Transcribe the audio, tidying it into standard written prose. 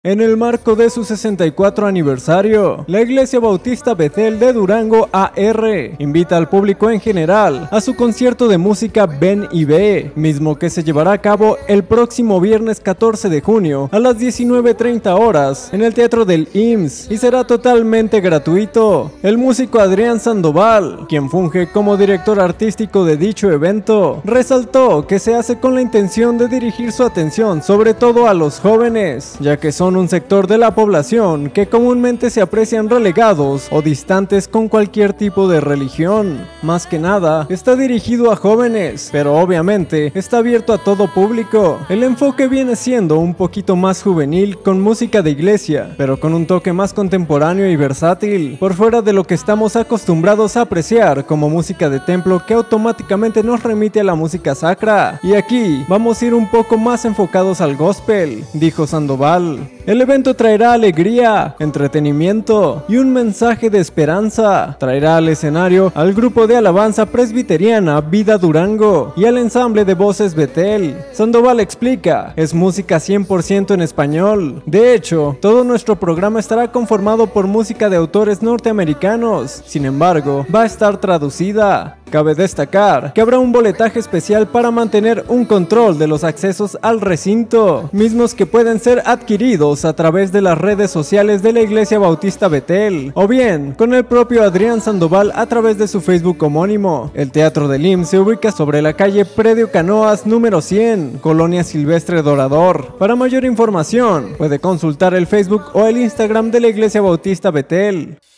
En el marco de su 64 aniversario, la Iglesia Bautista Bethel de Durango AR invita al público en general a su concierto de música Ven y Ve, mismo que se llevará a cabo el próximo viernes 14 de junio a las 19:30 horas en el Teatro del IMSS y será totalmente gratuito. El músico Adrián Sandoval, quien funge como director artístico de dicho evento, resaltó que se hace con la intención de dirigir su atención sobre todo a los jóvenes, ya que son un sector de la población que comúnmente se aprecian relegados o distantes con cualquier tipo de religión. Más que nada, está dirigido a jóvenes, pero obviamente está abierto a todo público. El enfoque viene siendo un poquito más juvenil con música de iglesia, pero con un toque más contemporáneo y versátil, por fuera de lo que estamos acostumbrados a apreciar como música de templo que automáticamente nos remite a la música sacra. Y aquí vamos a ir un poco más enfocados al gospel, dijo Sandoval. El evento traerá alegría, entretenimiento y un mensaje de esperanza. Traerá al escenario al grupo de alabanza presbiteriana Vida Durango y al ensamble de voces Bethel. Sandoval explica, es música 100% en español. De hecho, todo nuestro programa estará conformado por música de autores norteamericanos. Sin embargo, va a estar traducida. Cabe destacar que habrá un boletaje especial para mantener un control de los accesos al recinto, mismos que pueden ser adquiridos a través de las redes sociales de la Iglesia Bautista Bethel, o bien con el propio Adrián Sandoval a través de su Facebook homónimo. El Teatro del IMSS se ubica sobre la calle Predio Canoas número 100, Colonia Silvestre Dorador. Para mayor información, puede consultar el Facebook o el Instagram de la Iglesia Bautista Bethel.